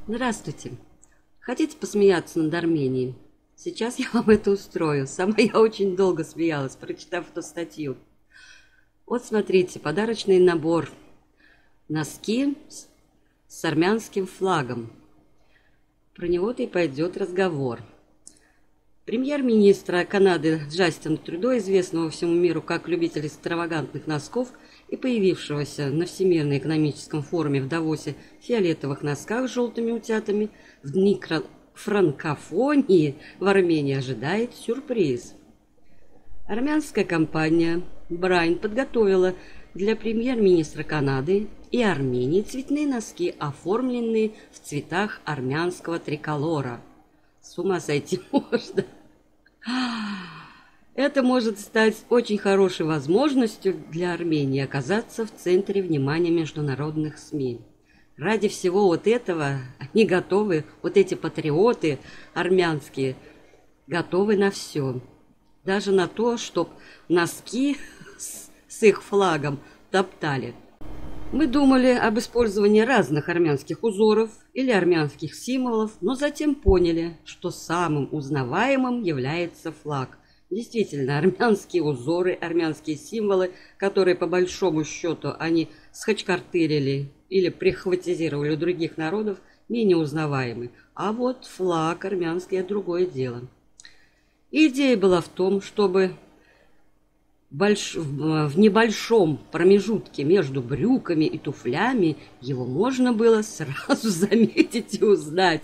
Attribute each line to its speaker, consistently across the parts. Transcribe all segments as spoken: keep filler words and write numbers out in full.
Speaker 1: Здравствуйте. Хотите посмеяться над Арменией? Сейчас я вам это устрою. Сама я очень долго смеялась, прочитав эту статью. Вот смотрите, подарочный набор. Носки с, с армянским флагом. Про него-то и пойдет разговор. Премьер-министра Канады Джастина Трюдо, известного всему миру как любитель экстравагантных носков и появившегося на Всемирном экономическом форуме в Давосе в фиолетовых носках с желтыми утятами, в дни франкофонии в Армении ожидает сюрприз. Армянская компания Брайн подготовила для премьер-министра Канады и Армении цветные носки, оформленные в цветах армянского триколора. С ума сойти можно. Это может стать очень хорошей возможностью для Армении оказаться в центре внимания международных СМИ. Ради всего вот этого они готовы, вот эти патриоты армянские, готовы на все. Даже на то, чтобы носки с, с их флагом топтали. Мы думали об использовании разных армянских узоров или армянских символов, но затем поняли, что самым узнаваемым является флаг. Действительно, армянские узоры, армянские символы, которые по большому счету они схачкартырили или прихватизировали у других народов, менее узнаваемы. А вот флаг армянский – это другое дело. Идея была в том, чтобы Больш... в небольшом промежутке между брюками и туфлями его можно было сразу заметить и узнать.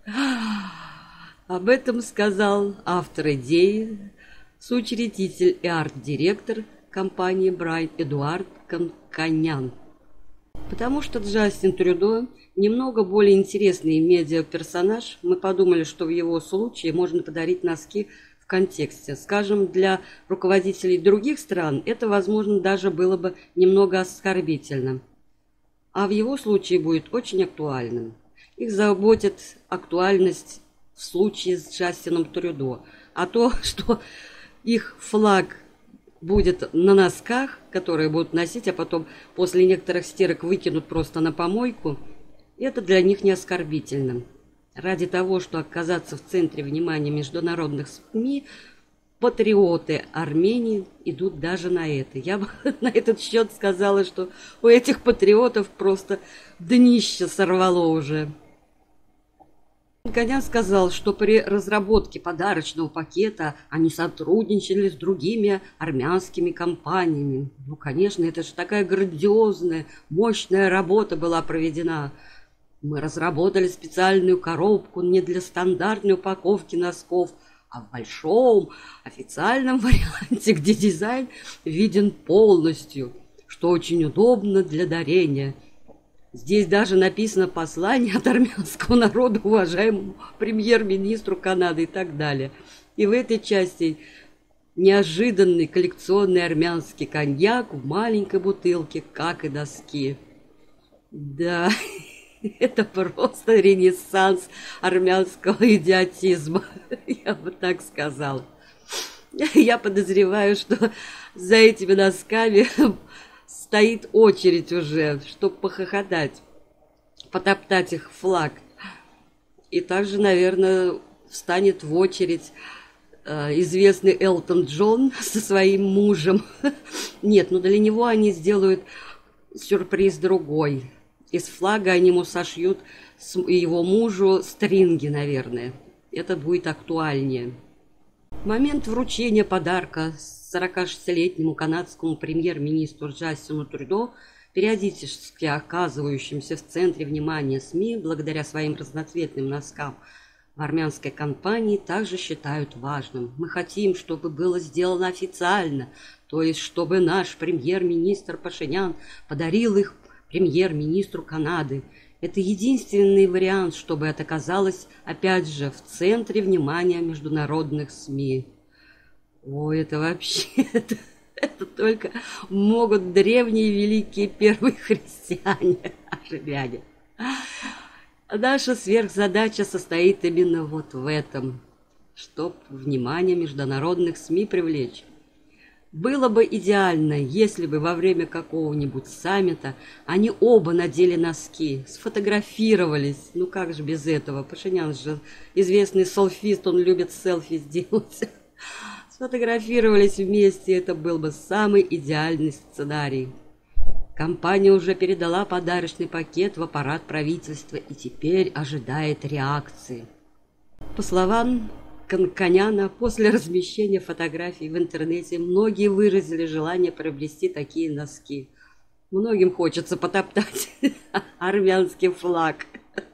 Speaker 1: Об этом сказал автор идеи, соучредитель и арт-директор компании Брайн Эдуард Канканян. Потому что Джастин Трюдо немного более интересный медиа-персонаж, мы подумали, что в его случае можно подарить носки в контексте. Скажем, для руководителей других стран это, возможно, даже было бы немного оскорбительно. А в его случае будет очень актуальным. Их заботит актуальность в случае с Джастином Трюдо. А то, что их флаг будет на носках, которые будут носить, а потом после некоторых стирок выкинут просто на помойку, это для них не оскорбительно. Ради того, чтобы оказаться в центре внимания международных СМИ, патриоты Армении идут даже на это. Я бы на этот счет сказала, что у этих патриотов просто днище сорвало уже. Канканян сказал, что при разработке подарочного пакета они сотрудничали с другими армянскими компаниями. Ну, конечно, это же такая грандиозная, мощная работа была проведена. Мы разработали специальную коробку не для стандартной упаковки носков, а в большом официальном варианте, где дизайн виден полностью, что очень удобно для дарения. Здесь даже написано послание от армянского народа уважаемому премьер-министру Канады и так далее. И в этой части неожиданный коллекционный армянский коньяк в маленькой бутылке, как и носки. Да, это просто ренессанс армянского идиотизма, я бы так сказала. Я подозреваю, что за этими носками стоит очередь уже, чтобы похохотать, потоптать их флаг. И также, наверное, встанет в очередь э, известный Элтон Джон со своим мужем. Нет, ну для него они сделают сюрприз другой. Из флага они ему сошьют его мужу стринги, наверное. Это будет актуальнее. Момент вручения подарка сорокашестилетнему канадскому премьер-министру Джастину Трюдо, периодически оказывающимся в центре внимания СМИ благодаря своим разноцветным носкам, в армянской компании также считают важным. Мы хотим, чтобы было сделано официально, то есть чтобы наш премьер-министр Пашинян подарил их премьер-министру Канады. Это единственный вариант, чтобы это оказалось, опять же, в центре внимания международных СМИ. Ой, это вообще, это, это только могут древние великие первые христиане, армяне. Наша сверхзадача состоит именно вот в этом, чтобы внимание международных СМИ привлечь. Было бы идеально, если бы во время какого-нибудь саммита они оба надели носки, сфотографировались. Ну как же без этого? Пашинян же известный селфист, он любит селфи сделать. Сфотографировались вместе, это был бы самый идеальный сценарий. Компания уже передала подарочный пакет в аппарат правительства и теперь ожидает реакции. По словам Конконяна, после размещения фотографий в интернете многие выразили желание приобрести такие носки. Многим хочется потоптать армянский флаг.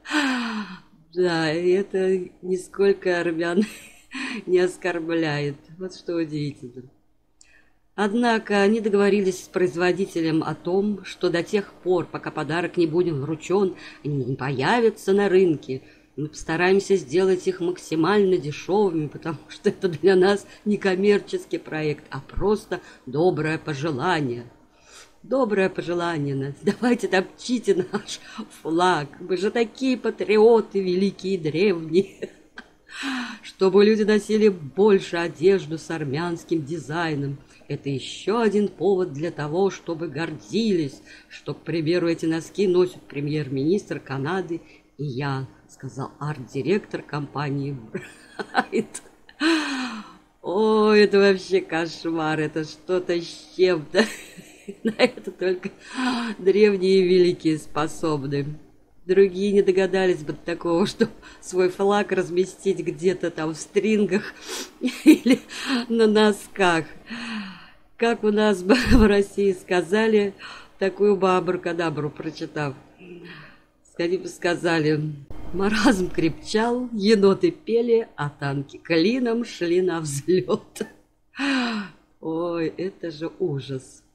Speaker 1: Да, и это нисколько армян не оскорбляет. Вот что удивительно. Однако они договорились с производителем о том, что до тех пор, пока подарок не будет вручен, они не появятся на рынке. Мы постараемся сделать их максимально дешевыми, потому что это для нас не коммерческий проект, а просто доброе пожелание. Доброе пожелание. Давайте топчите наш флаг. Мы же такие патриоты великие и древние. Чтобы люди носили больше одежду с армянским дизайном. Это еще один повод для того, чтобы гордились, что, к примеру, эти носки носит премьер-министр Канады и я, сказал арт-директор компании Брайт. О, это вообще кошмар, это что-то с чем-то. На это только древние и великие способны. Другие не догадались бы до такого, что свой флаг разместить где-то там в стрингах или на носках. Как у нас бы в России сказали, такую бы абракадабру прочитав. Они бы сказали: маразм крепчал, еноты пели, а танки клином шли на взлет. Ой, это же ужас.